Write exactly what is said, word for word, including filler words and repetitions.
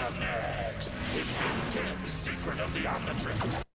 up next? It's Act ten, Secret of the Omnitrix.